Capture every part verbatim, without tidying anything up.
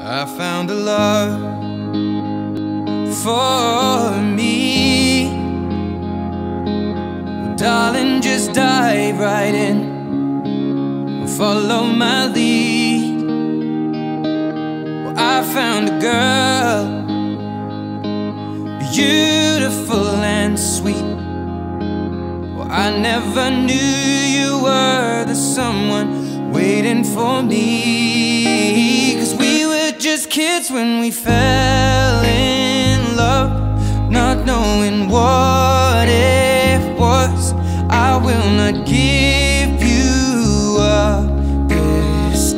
I found a love for me. Well, darling, just dive right in, follow my lead. Well, I found a girl, beautiful and sweet. Well, I never knew you were the someone waiting for me. 'Cause we were just kids when we fell in love, not knowing what it was. I will not give you up this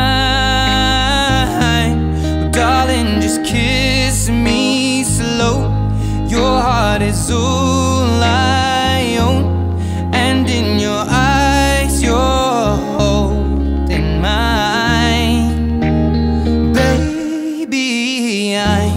time. Well, darling, just kiss me slow. Your heart is all I own, and in your eyes you're holding mine. Baby, I'm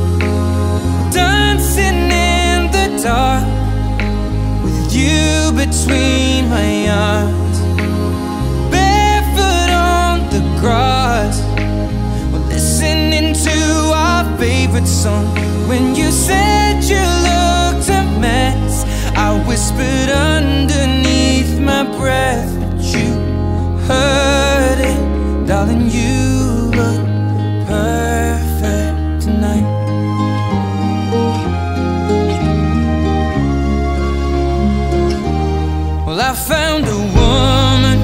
dancing in the dark with you between my arms, barefoot on the grass. We're listening to our favorite song. When you said you looked a mess, I whispered underneath my breath, but you heard it. Darling, you look perfect tonight. Well, I found a woman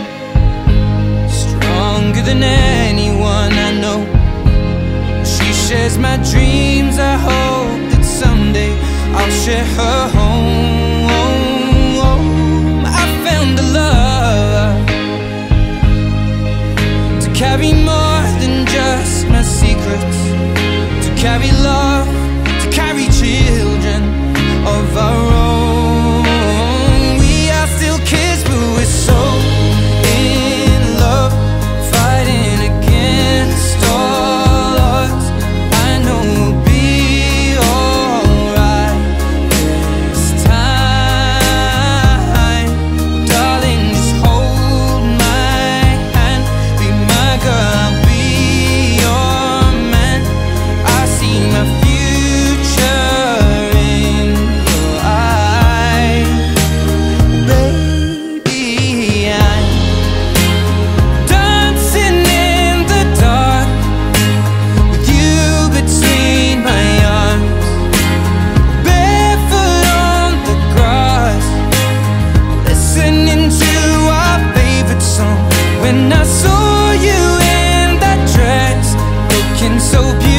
stronger than anyone I know. She shares my dreams. I hope that someday I'll share her home. I found a love to carry more than just my secrets, to carry love, to carry children of our own. We are still kids, but we're so in love, fighting against all odds. I know we'll be alright this time. Darling, just hold my hand, be my girl, I'll be your man. I see my future in your eyes. Baby, I'm dancing in the dark with you between my arms, barefoot on the grass, listening to our favorite song. When I saw you in that dress, looking so beautiful,